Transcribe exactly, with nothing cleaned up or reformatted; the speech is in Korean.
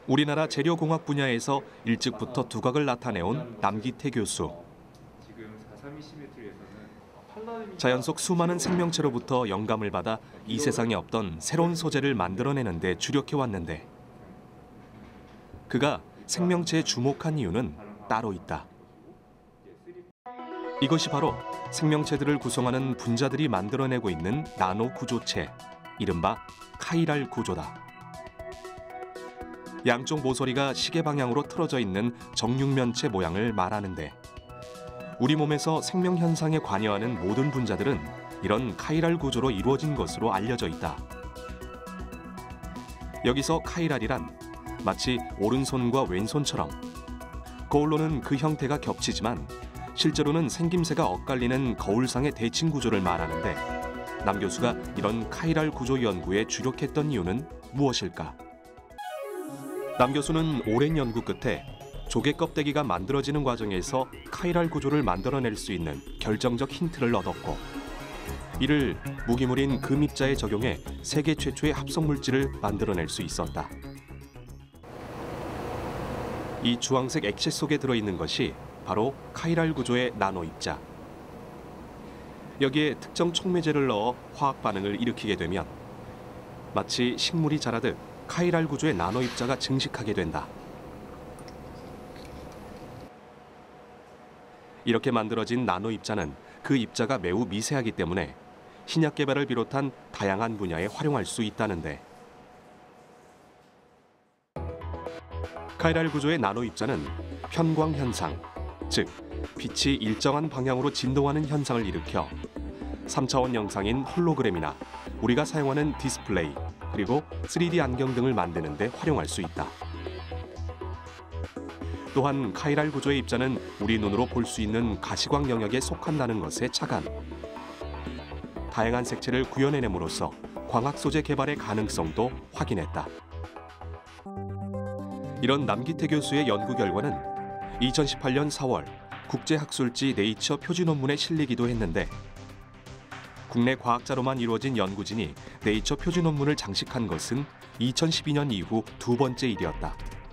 우리나라 재료공학 분야에서 일찍부터 두각을 나타내온 남기태 교수. 자연 속 수많은 생명체로부터 영감을 받아 이 세상에 없던 새로운 소재를 만들어내는 데 주력해왔는데 그가 생명체에 주목한 이유는 따로 있다. 이것이 바로 생명체들을 구성하는 분자들이 만들어내고 있는 나노 구조체, 이른바 카이랄 구조다. 양쪽 모서리가 시계 방향으로 틀어져 있는 정육면체 모양을 말하는데 우리 몸에서 생명 현상에 관여하는 모든 분자들은 이런 카이랄 구조로 이루어진 것으로 알려져 있다. 여기서 카이랄이란 마치 오른손과 왼손처럼 거울로는 그 형태가 겹치지만 실제로는 생김새가 엇갈리는 거울상의 대칭 구조를 말하는데 남 교수가 이런 카이랄 구조 연구에 주력했던 이유는 무엇일까? 남 교수는 오랜 연구 끝에 조개 껍데기가 만들어지는 과정에서 카이랄 구조를 만들어낼 수 있는 결정적 힌트를 얻었고 이를 무기물인 금입자에 적용해 세계 최초의 합성물질을 만들어낼 수 있었다. 이 주황색 액체 속에 들어있는 것이 바로 카이랄 구조의 나노입자. 여기에 특정 촉매제를 넣어 화학 반응을 일으키게 되면 마치 식물이 자라듯 카이랄 구조의 나노입자가 증식하게 된다. 이렇게 만들어진 나노입자는 그 입자가 매우 미세하기 때문에 신약 개발을 비롯한 다양한 분야에 활용할 수 있다는데 카이랄 구조의 나노입자는 편광 현상, 즉 빛이 일정한 방향으로 진동하는 현상을 일으켜 삼 차원 영상인 홀로그램이나 우리가 사용하는 디스플레이, 그리고 쓰리디 안경 등을 만드는 데 활용할 수 있다. 또한 카이랄 구조의 입자는 우리 눈으로 볼 수 있는 가시광 영역에 속한다는 것에 착안. 다양한 색채를 구현해냄으로써 광학 소재 개발의 가능성도 확인했다. 이런 남기태 교수의 연구 결과는 이천십팔 년 사월 국제학술지 네이처 표지 논문에 실리기도 했는데 국내 과학자로만 이루어진 연구진이 네이처 표지 논문을 장식한 것은 이천십이 년 이후 두 번째 일이었다.